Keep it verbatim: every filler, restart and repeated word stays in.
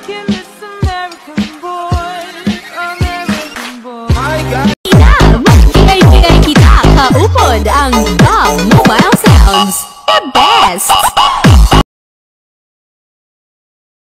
in this American boy, American boy. My God. Kigay-kigay kita kaupod ang Dog Mobile Sounds, the best!